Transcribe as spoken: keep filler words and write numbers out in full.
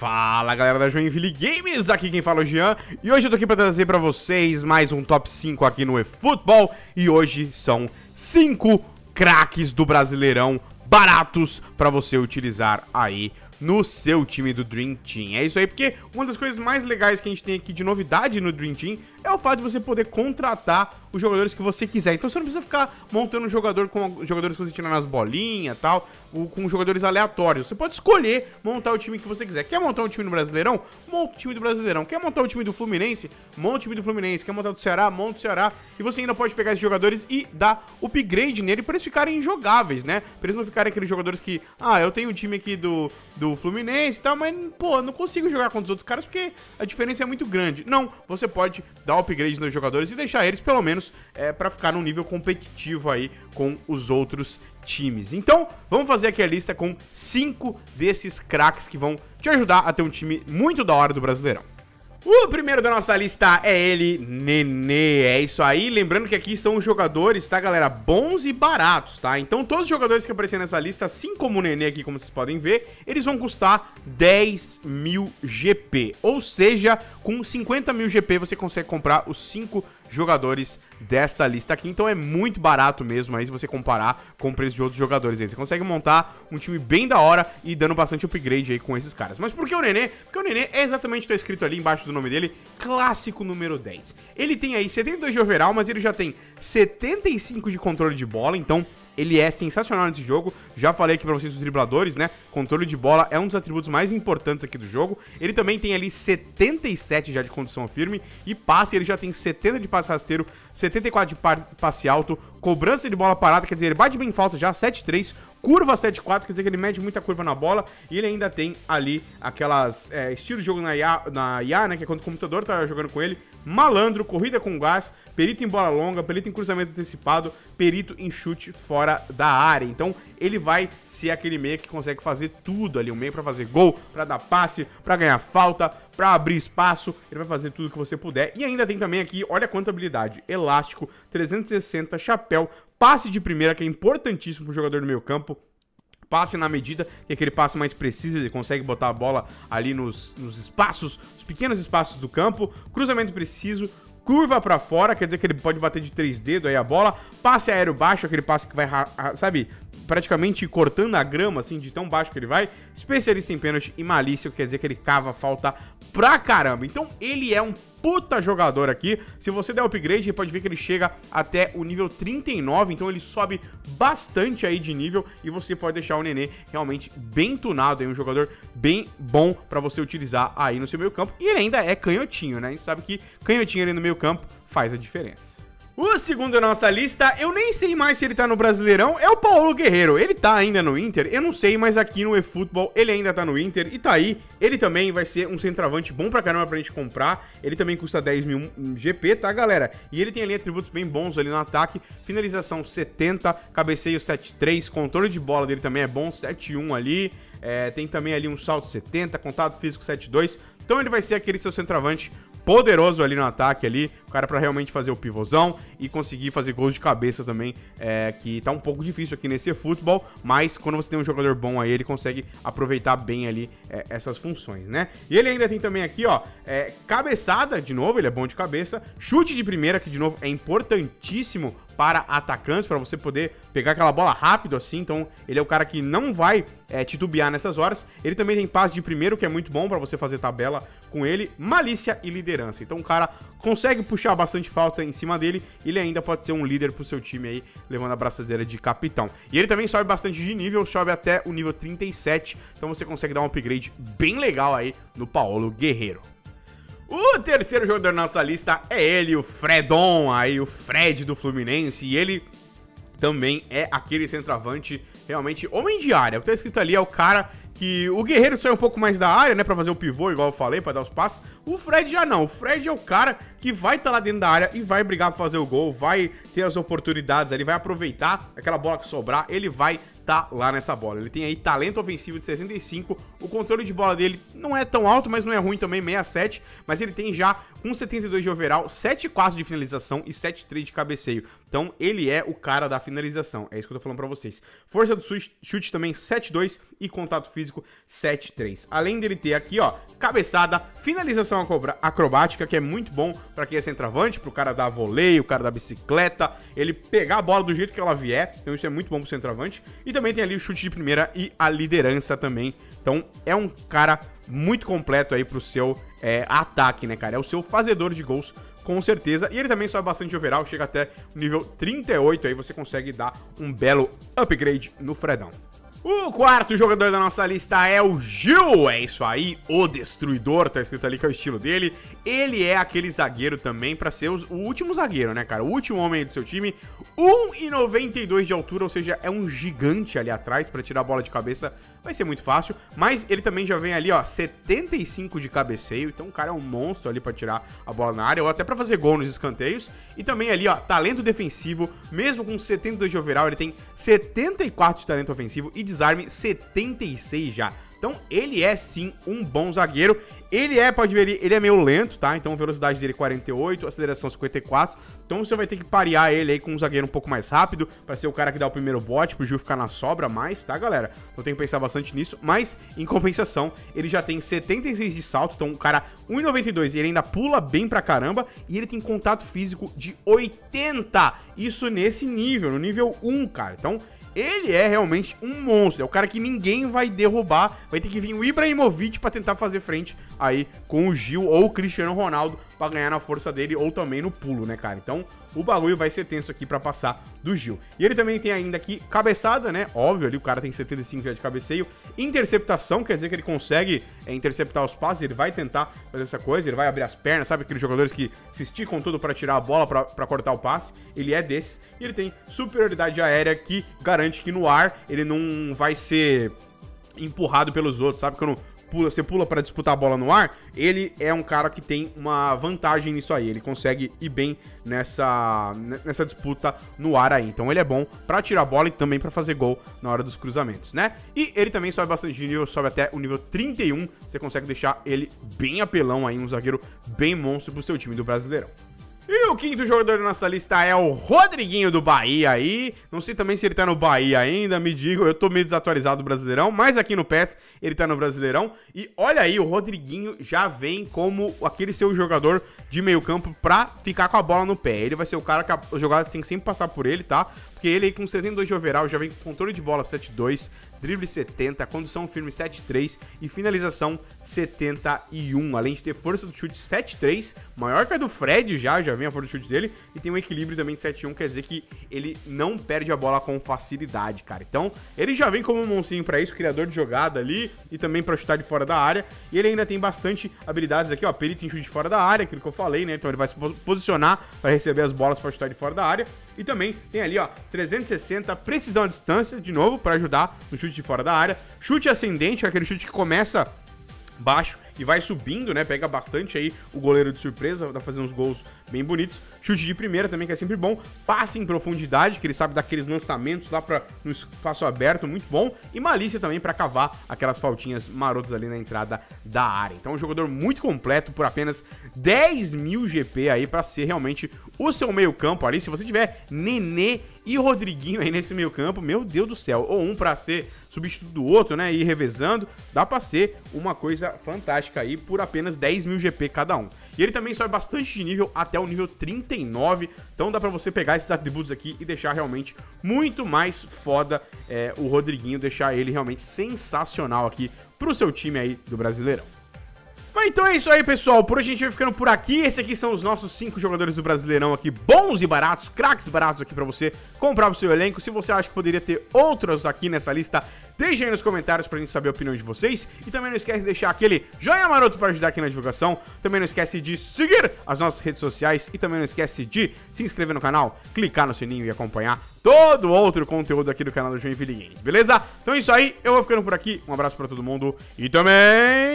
Fala galera da Joinville Games, aqui quem fala é o Jean. E hoje eu tô aqui pra trazer pra vocês mais um top cinco aqui no eFootball. E hoje são cinco craques do Brasileirão baratos pra você utilizar aí no seu time do Dream Team. É isso aí, porque uma das coisas mais legais que a gente tem aqui de novidade no Dream Team é o fato de você poder contratar os jogadores que você quiser. Então você não precisa ficar montando um jogador com jogadores que você tira nas bolinhas e tal, ou com jogadores aleatórios. Você pode escolher montar o time que você quiser. Quer montar um time no Brasileirão? Monta o time do Brasileirão. Quer montar o time do Fluminense? Monta o time do Fluminense. Quer montar o do Ceará? Monta o Ceará. E você ainda pode pegar esses jogadores e dar upgrade nele para eles ficarem jogáveis, né? Para eles não ficarem aqueles jogadores que, ah, eu tenho um time aqui do, do Fluminense e tal, mas, pô, não consigo jogar contra os outros caras porque a diferença é muito grande. Não, você pode dar upgrade nos jogadores e deixar eles, pelo menos, é, para ficar num nível competitivo aí com os outros times. Então, vamos fazer aqui a lista com cinco desses craques que vão te ajudar a ter um time muito da hora do Brasileirão. O primeiro da nossa lista é ele, Nenê. É isso aí, lembrando que aqui são jogadores, tá galera, bons e baratos, tá? Então todos os jogadores que aparecerem nessa lista, assim como o Nenê aqui, como vocês podem ver, eles vão custar dez mil G P. Ou seja, com cinquenta mil G P você consegue comprar os cinco jogadores desta lista aqui. Então é muito barato mesmo aí se você comparar com o preço de outros jogadores aí. Você consegue montar um time bem da hora e dando bastante upgrade aí com esses caras. Mas por que o Nenê? Porque o Nenê é exatamente o que tá escrito ali embaixo do nome dele, clássico número dez. Ele tem aí setenta e dois de overall, mas ele já tem setenta e cinco de controle de bola, então ele é sensacional nesse jogo. Já falei aqui pra vocês dos dribladores, né? Controle de bola é um dos atributos mais importantes aqui do jogo. Ele também tem ali setenta e sete já de condução firme e passe, ele já tem setenta de passe rasteiro, setenta e quatro de passe alto, cobrança de bola parada, quer dizer, ele bate bem falta já, sete três, curva sete quatro, quer dizer que ele mede muita curva na bola, e ele ainda tem ali aquelas é, estilo de jogo na I A, na I A, né, que é quando o computador tá jogando com ele, malandro, corrida com gás, perito em bola longa, perito em cruzamento antecipado, perito em chute fora da área. Então ele vai ser aquele meia que consegue fazer tudo ali, um meia pra fazer gol, pra dar passe, pra ganhar falta, pra abrir espaço, ele vai fazer tudo que você puder. E ainda tem também aqui, olha quanta habilidade, elástico, trezentos e sessenta, chapéu, passe de primeira, que é importantíssimo pro jogador do meio campo, passe na medida, que é aquele passe mais preciso, ele consegue botar a bola ali nos, nos espaços, os pequenos espaços do campo, cruzamento preciso, curva pra fora, quer dizer que ele pode bater de três dedos aí a bola, passe aéreo baixo, aquele passe que vai, sabe, praticamente cortando a grama, assim, de tão baixo que ele vai, especialista em pênalti e malícia, quer dizer que ele cava falta pra caramba. Então ele é um puta jogador aqui. Se você der upgrade, você pode ver que ele chega até o nível trinta e nove, então ele sobe bastante aí de nível e você pode deixar o Nenê realmente bem tunado, aí, um jogador bem bom pra você utilizar aí no seu meio campo. E ele ainda é canhotinho, né? A gente sabe que canhotinho ali no meio campo faz a diferença. O segundo da nossa lista, eu nem sei mais se ele tá no Brasileirão, é o Paulo Guerreiro. Ele tá ainda no Inter? Eu não sei, mas aqui no eFootball ele ainda tá no Inter e tá aí. Ele também vai ser um centroavante bom pra caramba pra gente comprar. Ele também custa dez mil G P, tá, galera? E ele tem ali atributos bem bons ali no ataque. Finalização setenta, cabeceio sete três, controle de bola dele também é bom, sete um ali. É, tem também ali um salto setenta, contato físico sete dois. Então ele vai ser aquele seu centroavante poderoso ali no ataque ali, o cara pra realmente fazer o pivôzão e conseguir fazer gols de cabeça também, é, que tá um pouco difícil aqui nesse futebol, mas quando você tem um jogador bom aí, ele consegue aproveitar bem ali é, essas funções, né? E ele ainda tem também aqui, ó, é, cabeçada, de novo, ele é bom de cabeça, chute de primeira, que de novo é importantíssimo para atacantes, para você poder pegar aquela bola rápido assim, então ele é o cara que não vai é, titubear nessas horas. Ele também tem passe de primeiro, que é muito bom para você fazer tabela com ele, malícia e liderança. Então o cara consegue puxar bastante falta em cima dele, ele ainda pode ser um líder pro seu time aí, levando a braçadeira de capitão. E ele também sobe bastante de nível, sobe até o nível trinta e sete, então você consegue dar um upgrade bem legal aí no Paulo Guerreiro. O terceiro jogador da nossa lista é ele, o Fredon, aí o Fred do Fluminense, e ele também é aquele centroavante realmente homem de área. O que tá escrito ali é o cara que o Guerreiro sai um pouco mais da área, né, pra fazer o pivô, igual eu falei, pra dar os passes. O Fred já não, o Fred é o cara que vai estar tá lá dentro da área e vai brigar pra fazer o gol, vai ter as oportunidades ali, vai aproveitar aquela bola que sobrar, ele vai tá lá nessa bola. Ele tem aí talento ofensivo de setenta e cinco, o controle de bola dele não é tão alto, mas não é ruim também, sessenta e sete, mas ele tem já um setenta e dois de overall, sete e quatro de finalização e sete e três de cabeceio. Então ele é o cara da finalização, é isso que eu tô falando pra vocês. Força do chute também sete e dois e contato físico sete e três. Além dele ter aqui, ó, cabeçada, finalização acrobática, que é muito bom pra quem é centroavante, pro cara dar voleio, o cara da bicicleta, ele pegar a bola do jeito que ela vier, então isso é muito bom pro centroavante. E também tem ali o chute de primeira e a liderança também. Então é um cara muito completo aí pro seu é, ataque, né, cara? É o seu fazedor de gols, com certeza. E ele também sobe bastante de overall, chega até o nível trinta e oito, aí você consegue dar um belo upgrade no Fredão. O quarto jogador da nossa lista é o Gil, é isso aí, o Destruidor, tá escrito ali que é o estilo dele. Ele é aquele zagueiro também pra ser os, o último zagueiro, né, cara, o último homem do seu time. um e noventa e dois de altura, ou seja, é um gigante ali atrás pra tirar a bola de cabeça, vai ser muito fácil. Mas ele também já vem ali, ó, setenta e cinco de cabeceio, então o cara é um monstro ali pra tirar a bola na área, ou até pra fazer gol nos escanteios. E também ali, ó, talento defensivo, mesmo com setenta e dois de overall, ele tem setenta e quatro de talento ofensivo e desarme setenta e seis já. Então ele é sim um bom zagueiro. Ele é, pode ver, ele é meio lento, tá? Então a velocidade dele é quarenta e oito, aceleração cinquenta e quatro. Então você vai ter que parear ele aí com um zagueiro um pouco mais rápido, pra ser o cara que dá o primeiro bote, pro Gil ficar na sobra mais, tá, galera? Então tem que pensar bastante nisso. Mas, em compensação, ele já tem setenta e seis de salto. Então o cara, um e noventa e dois, e ele ainda pula bem pra caramba. E ele tem contato físico de oitenta. Isso nesse nível, no nível um, cara. Então ele é realmente um monstro, é o cara que ninguém vai derrubar, vai ter que vir o Ibrahimovic pra tentar fazer frente aí com o Gil ou o Cristiano Ronaldo pra ganhar na força dele ou também no pulo, né, cara? Então o bagulho vai ser tenso aqui pra passar do Gil. E ele também tem ainda aqui cabeçada, né? Óbvio, ali o cara tem setenta e cinco já de cabeceio. Interceptação, quer dizer que ele consegue é, interceptar os passes, ele vai tentar fazer essa coisa, ele vai abrir as pernas, sabe? Aqueles jogadores que se esticam tudo pra tirar a bola, pra, pra cortar o passe. Ele é desses. E ele tem superioridade aérea que garante que no ar ele não vai ser empurrado pelos outros, sabe? Quando pula, você pula para disputar a bola no ar, ele é um cara que tem uma vantagem nisso aí, ele consegue ir bem nessa, nessa disputa no ar aí, então ele é bom para tirar a bola e também para fazer gol na hora dos cruzamentos, né? E ele também sobe bastante de nível, sobe até o nível trinta e um, você consegue deixar ele bem apelão aí, um zagueiro bem monstro pro seu time do Brasileirão. E o quinto jogador da nossa lista é o Rodriguinho do Bahia aí. Não sei também se ele tá no Bahia ainda, me digam. Eu tô meio desatualizado do Brasileirão, mas aqui no P E S ele tá no Brasileirão. E olha aí, o Rodriguinho já vem como aquele seu jogador de meio campo pra ficar com a bola no pé. Ele vai ser o cara que a, os jogadores tem que sempre passar por ele, tá? Porque ele aí com setenta e dois de overall já vem com controle de bola sete e dois, drible setenta, condução firme sete e três e finalização setenta e um. Além de ter força do chute sete e três, maior que a do Fred já, já vem a força do chute dele. E tem um equilíbrio também de sete e um, quer dizer que ele não perde a bola com facilidade, cara. Então, ele já vem como um monstrinho pra isso, criador de jogada ali e também pra chutar de fora da área. E ele ainda tem bastante habilidades aqui, ó, perito em chute de fora da área, aquilo que eu falei, né? Então ele vai se posicionar pra receber as bolas pra chutar de fora da área. E também tem ali, ó, trezentos e sessenta, precisão à distância, de novo, pra ajudar no chute de fora da área. Chute ascendente, é aquele chute que começa baixo e vai subindo, né? Pega bastante aí o goleiro de surpresa, dá pra fazer uns gols bem bonitos. Chute de primeira também, que é sempre bom. Passe em profundidade, que ele sabe daqueles lançamentos lá pra um espaço aberto, muito bom. E malícia também pra cavar aquelas faltinhas marotas ali na entrada da área. Então, um jogador muito completo por apenas dez mil G P aí pra ser realmente o seu meio campo ali. Se você tiver Nenê e Rodriguinho aí nesse meio campo, meu Deus do céu. Ou um pra ser substituto do outro, né? E ir revezando, dá pra ser uma coisa fantástica aí por apenas dez mil G P cada um. E ele também sobe bastante de nível até o nível trinta e nove, então dá pra você pegar esses atributos aqui e deixar realmente muito mais foda é, o Rodriguinho, deixar ele realmente sensacional aqui pro seu time aí do Brasileirão. Mas então é isso aí, pessoal, por hoje a gente vai ficando por aqui. Esses aqui são os nossos cinco jogadores do Brasileirão aqui, bons e baratos, craques baratos aqui pra você comprar pro seu elenco. Se você acha que poderia ter outros aqui nessa lista, deixa aí nos comentários pra gente saber a opinião de vocês. E também não esquece de deixar aquele joinha maroto pra ajudar aqui na divulgação. Também não esquece de seguir as nossas redes sociais. E também não esquece de se inscrever no canal, clicar no sininho e acompanhar todo outro conteúdo aqui do canal do Joinville Games, beleza? Então é isso aí, eu vou ficando por aqui. Um abraço pra todo mundo e também